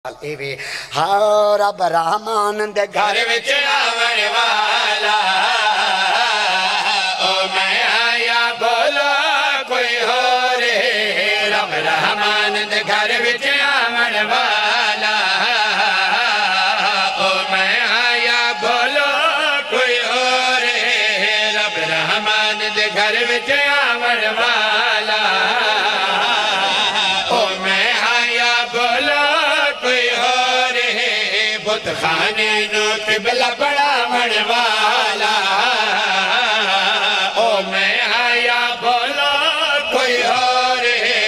एवे हाँ रब रहमान दे घर विच आवन वाला ओ मैं आया बोलो कोई हो रे रब रहमान दे घर विच आवन वाला ओ मैं आया बोलो कोई हो रे रब रहमान दे घर विच आवन वाला ओ मैं आया बोलो बुत खाने नो किबला बनावन वाला ओ मैं आया बोलो कोई और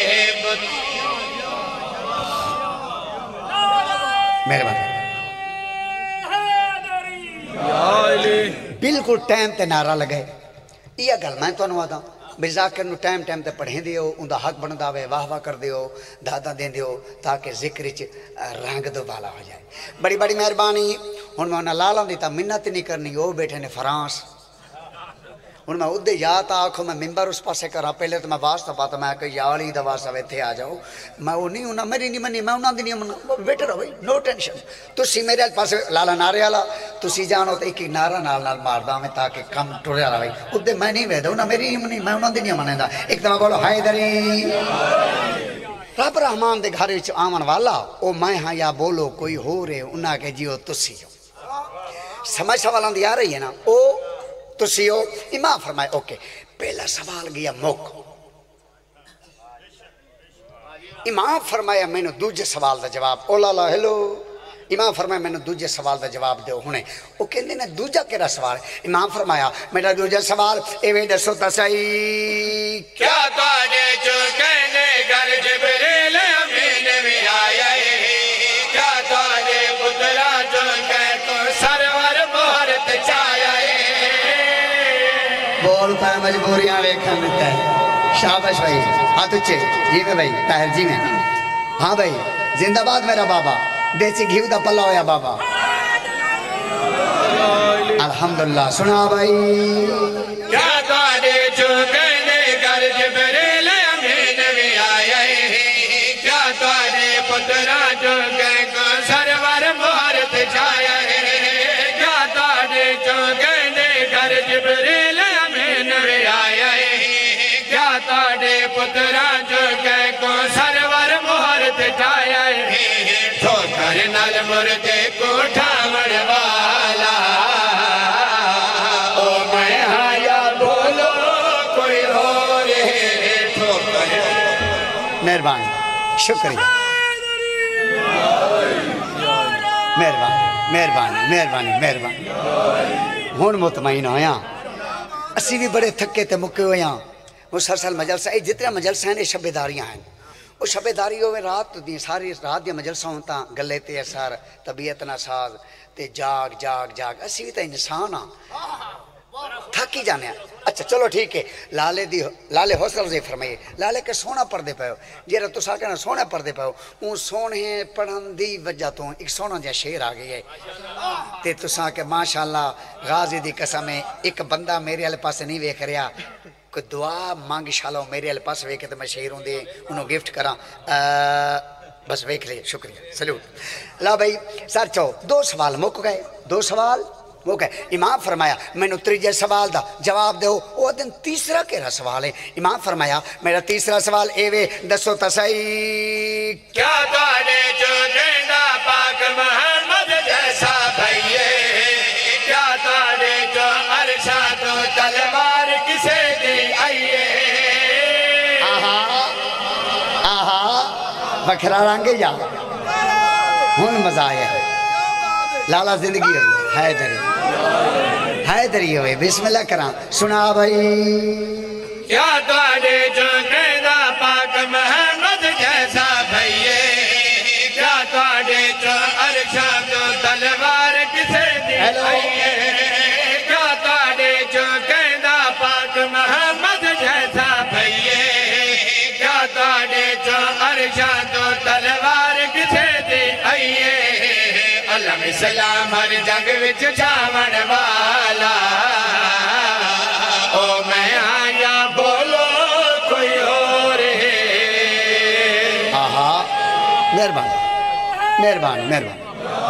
मेहरबानी बिल्कुल टाइम ते नारा लगे यह गल मैं तुहानू आदा बिजाकिर नू टाइम टाइम ते पढ़े दियो उनका हक बनता वे वाह वाह कर दियो दादा दे दियो ताकि जिक्र च रंग दुबाला हो जाए। बड़ी बड़ी मेहरबानी हुण मैं उन्हें ला लाउंदी तां मिन्नत नहीं करनी वो बैठे ने फ्रांस हुण मैं उदे या तां आखो मैं मिंबर उस पासे करा पहले तो मैं वास्ता पाता मैं कोई याली दा वास्ता इत्थे आ जाओ मैं वो नहीं उन्हें मेरी नहीं मनी मैं उन्होंने नहीं मना बेटर हो भाई नो टेंशन तुसी मेरे पासे लाला नारे वाला तुसी जानो तो एक एक नारा नाल नाल मारदा मैं ताकि कम टुरिया रहे उदे मैं नहीं वेदा उन्हें मेरी नहीं मनी मैं उन्होंने नहीं मनेंदा एक तो मैं बोलो हैदरी रब रहमान दे घर विच आवन वाला ओ मैं हाँ या बोलो कोई हो रे उन्हें के जियो तुसी हो समझ सवाल आंदी आ रही है ना ओ तुसी हो इमाम फरमाए ओके पहला सवाल गया मुक इमाम फरमाया मैंने दूजे सवाल का जवाब ओ लाला हेलो इमाम फरमाया मैंने दूजे सवाल का जवाब दो हुणे वो कहते ने दूजा केड़ा सवाल इमाम फरमाया मेरा दूजा सवाल एवें दसो ता सही क्या तुहाडे जो कहने घर जिब्रील अमीन भी आया क्या तुहाडे पुत्रा जो कह को सरवर मोहरत चाया बोल पाए मजबूरियां वेखन मिलता है शाबाश भाई हाथ उच्चे जी में भाई ताहिर जी में हाँ भाई जिंदाबाद मेरा बाबा देसी घी का पल्ला होया बाबा अल्हम्दुलिल्लाह सुना भाई क्या तुहाडे जो कहने घर जिब्रील अमीन भी आया क्या तुहाडे पुत्रा जो कह को सरवर मोहरत छाया क्या तुहाडे जो कहने घर जिब्रील अमीन भी आया क्या तुहाडे पुत्रा जो कह को सरवर मोहरत छाया ठोकर नाल मुर्दे को ठावन वाला ओ मैं आया बोलो कोई हो रे ठोकर मेहरबानी शुक्रिया मेहरबानी मेहरबानी मेहरबानी मेहरबानी हुण मुतमईन होया असी भी बड़े थके ते मुके हुए हाँ मुसलसल मजलसा ये जितने मजलसा हैं ये शबेदारियाँ हैं वो शबेदारी हो रात दी सारी रात दी मजलसा हो तो गले ते असर तबीयत ना साज ते जाग जाग जाग असी भी तो इंसान हाँ थक ही जाने। अच्छा चलो ठीक है लाले हौसला अफजाई फरमाइए लाले के सोना पढ़ते पे हो जेरा तुसा कहना सोना पढ़ते पे हो वो सोने पढ़न दी वजह तो एक सोना जहा शेर आ गई है ते तुसा के माशाअल्लाह गाजी दी कसम है एक बंदा मेरे वाले पास नहीं वेख रहा कोई दुआ मांग शालो मेरे वाले पास वेखे तो मैं शेर होंगे उन्होंने गिफ्ट करा बस वेख लिया शुक्रिया सल्यूट ला भाई सर चो दो सवाल मुक गए दो सवाल मुक गए इमाम फरमाया मैनू तीजे सवाल का जवाब दो वो दिन तीसरा केड़ा सवाल है इमाम फरमाया मेरा तीसरा सवाल एवे दसो तो सही क्या तुहाडे जो कहना पाक मोहम्मद जैसा भईए क्या तुहाडे जो अरशा तो तलवार किसे दी आइए आहा बखरा रंग या हुन मजा आया लाला जिंदगी हैदरी हुए बिस्मिल्लाह करा सुना भाई क्या तुहाडे जो कहना पाक मोहम्मद जैसा भईए क्या तुहाडे जो अरशा तो तलवार किसे दी आइए क्या तुहाडे जो कहना पाक मोहम्मद जैसा भईए क्या तुहाडे जो अरशा तो तलवार किसे दी आइए अलम सलाम हर जग विच छावन वाला ओ मैं आया बोलो कोई हो रे आहा मेहरबानी मेहरबानी मेहरबानी।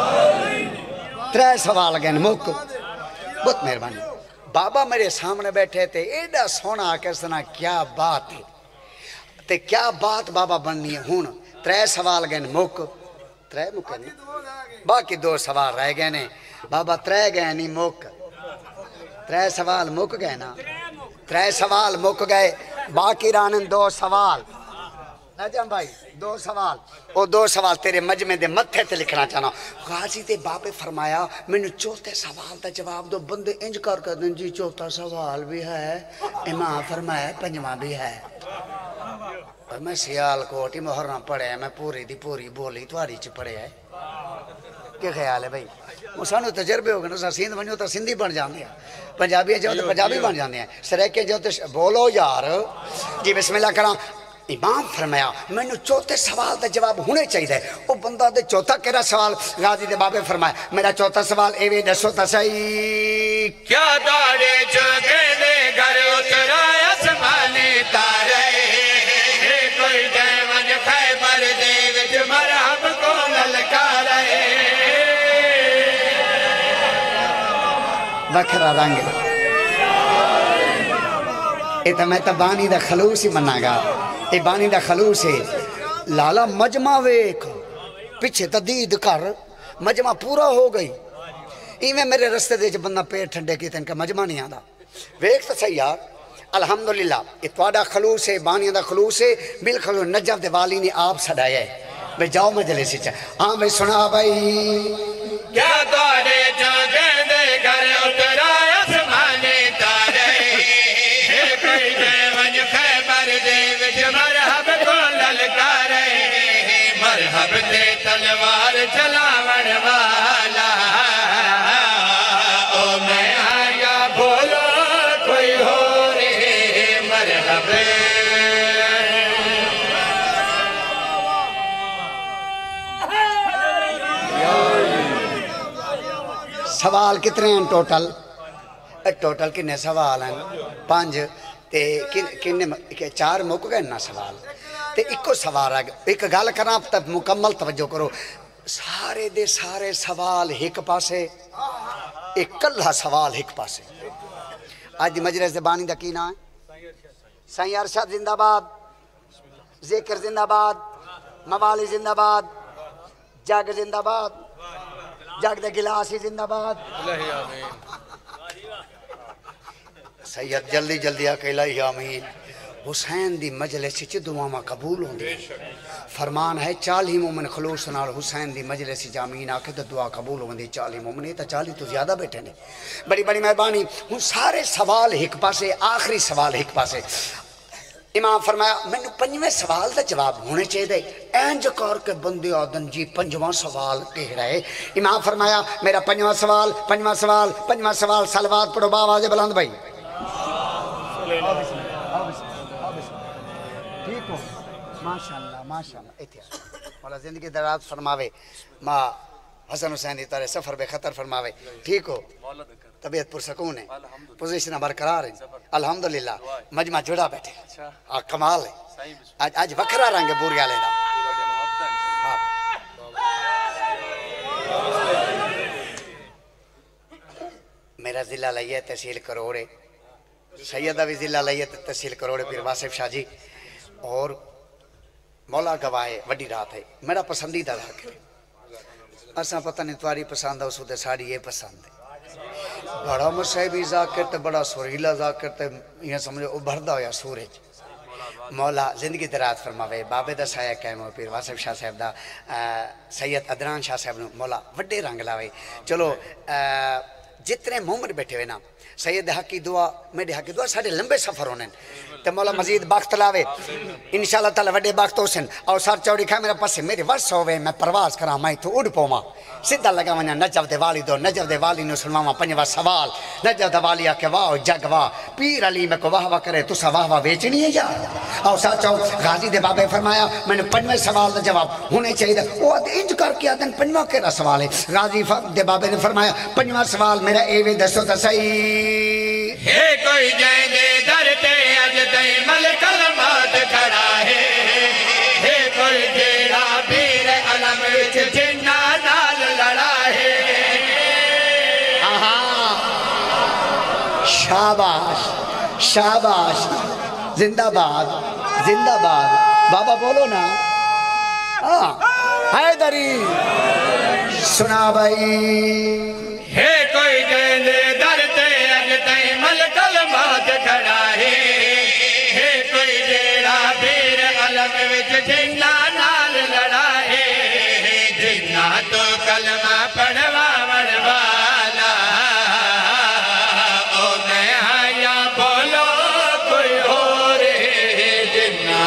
3 सवाल गए मुक, बहुत मेहरबानी। बाबा मेरे सामने बैठे थे, एडा सोना आके सुना क्या बात है, ते क्या बात बाबा बननी है। हूँ 3 सवाल गए मुक, 3 मुके नहीं, बाकी 2 सवाल रह गए ने बाबा। 3 गए नहीं मुक, 3 सवाल मुक गए ना, 3 सवाल मुक गए, बाकी रान 2 सवाल। नजम भाई 2 सवाल, वो 2 सवाल तेरे मजमे दे मत्थे ते लिखना चाहना। गाजी दे बाबे फरमाया मैनू चौथे सवाल का जवाब दो। बंदे इंज कर दें जी, चौथा सवाल भी है, इमाम फरमाया 5वां भी है। और मैं सियालकोट ही मोहर्रा पढ़िया, मैं पूरी दी पूरी बोली तुहारी च पढ़िया है। क्या ख्याल है भाई? वो सानू तजर्बे हो गए ना, सिंध बनो तो सिंधी बन जाते हैं, पंजाबी जाओ तो पंजाबी बन जाते हैं, सरेके जाओ तो बोलो यार जी बिस्मिल्लाह करा। इमाम फरमाया मैनू चौथे सवाल का जवाब होने चाहिए। वो बंदा दे चौथा केड़ा सवाल? गाजी दे बाबे फरमाया मेरा चौथा सवाल एवे दसो तो सही, क्या दौड़े जोगे दे घर उतरा आसमाने तारे, कोई जैवन खैबर दे विच मरहब को ललकारे। वखरा रंग ये तो मैं तो बानी दा खलूस ही मनागा, ये बानी दा खलूस है। लाला मजमा वेख पिछे तदीद कर, मजमा पूरा हो गई। इवें मेरे रस्ते दे बंदा पेट ठंडे की तनका मजमा नहीं आता। वेख तो सही यार, अल्हम्दुलिल्लाह ये तुहाडा खलूस है, बानिया दा खलूस है। बिल्कुल नजफ दे वाली ने आप सदाया है भाई, जाओ मजलिस च। हाँ भाई सुना भाई, क्या दौड़े जोगे दे घर उतरा आसमाने तारे, कोई जैवन खैबर दे विच मरहब को ललकारे। मरहब दे तलवार चलावन वाला, ओ मैं आया बोलो कोई हो रे मरहब। सवाल कितने हैं टोटल? टोटल किन्ने सवाल हैं? 5 ते किन्ने 4 मुक गए ना सवाल, ते इको सवाल है। एक गल करा तब मुकम्मल तवज्जो करो, सारे दे सारे सवाल एक पासे, एक कल्ला सवाल एक पासे। आज दी मजलिस दे बानी दा की नाम है? साईं अरशद जिंदाबाद, जिक्र जिंदाबाद, मवाली जिंदाबाद, जग जिंदाबाद, जग दे गिलास ही जिंदाबाद। सैयद जल्दी जल्दी अकेला ही आमीन। हुसैन दी मजलिस च दुआवां कबूल होंदी। फरमान है 40 मोमिन खलूस नाल हुसैन दी मजलिस च आमीन आके तो दुआ कबूल होंदी। 40 मोमिन, ये तो 40 तो ज्यादा बैठे ने। बड़ी बड़ी मेहरबानी। हुन सारे सवाल एक पासे, आखिरी सवाल एक पासे। इमाम फरमाया मैनू 5वें सवाल का जवाब होने चाहिए। इंज करके बंदे आदन जी 5वां सवाल केड़ा है? इमाम फरमाया मेरा 5वां सवाल, 5वां सवाल, 5वां सवाल। सलवात पढ़ो बावाज़ बुलंद भाई। ठीक हो माशाअल्लाह माशाअल्लाह। इत्थे मौला जिंदगी दराज फरमावे, माँ हसन हुसैन की तरह सफर बेखतर फरमावे। ठीक हो, तबीयत पुरसकून है, पोजीशन बरकरार है अल्हम्दुलिल्लाह। मजमा जुड़ा बैठे कमाल है। आज आज वखरा रंग है बुरी वाले दा। मेरा जिला लइए तहसील करोड़े, सैयदा भी जिला लइए तहसील करोड़े पीर वासिफ शाह जी। और मौला गवाए वड्डी रात है, मेरा पसंदीदा जाकिर है। असा पता नहीं तुम्हारी पसंद है उस साड़ी ये पसंद है। बड़ा मुसैबी जाकिर तो बड़ा सुरीला जाकिर तो ये समझो उभरदा होया सूरज। मौला जिंदगी दराज फरमावे। बाबे दा साया कैम हो पीर वासिफ शाह साहब दा, सैयद अदनान शाह साहब नूं मौला वड्डे रंग लावे। चलो जितने मोमिन बैठे हुए ना, सैयद हक की दुआ, मेरे हक की दुआ, साढ़े लंबे सफर होने तो मौला मजीद बख्त लावे इंशाअल्लाह ताला। वड्डे बख्त होसन और सर चौड़ी खा मेरे पासे मेरे वर्ष होवे, मैं प्रवास करा, मैं तो उड़ पावा सीधा लगा वना नजफ दे वाली दो। नजफ दे वाली नु सुनवावा 5वां सवाल। नजफ दे वाली आके वाह जग वाह, पीर अली में को वाह वाह करे, तुसा वाह वाह बेचनी है या? और सचो गाजी दे बाबे फरमाया मैंने 5वें सवाल का जवाब होने चाहिए। वो इंज करके आदन 5वां केड़ा सवाल है? गाजी दे बाबे ने फरमाया 5वां सवाल मेरा एवे दसो तो सही, हे कोई जय दे दर ते अज तई मलकल मौत खड़ा है, हे कोई जेड़ा पीर अलम विच जिन्ना शाबाश शाबाश, जिंदाबाद जिंदाबाद। बाबा बोलो ना। हाँ हैदरी सुना भाई। हे कोई जंदे दर ते अज तई मलकल मौत खड़ा है। हे कोई जेड़ा पीर अलम विच जिन्ना नाल लड़ा है। जिन्ना तो कलमा पढ़वा वाला ओ मैं आया बोलो कोई और जिन्ना।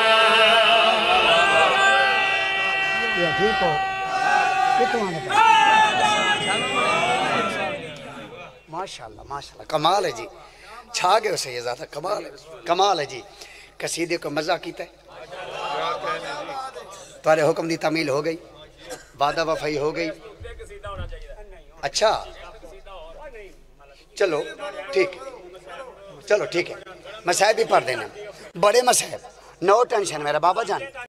ठीक हो माशाल्लाह माशाल्लाह, कमाल है जी, छा गए उसे ये ज़्यादा कमाल है, कमाल है जी। कसीदे को मज़ा कीता है, तुम्हारे हुक्म की तामील हो गई, वादा वफाई हो गई। अच्छा चलो ठीक है, चलो ठीक है, मसाहब भी पढ़ देना, बड़े मसाहब, नो टेंशन मेरा बाबा जान।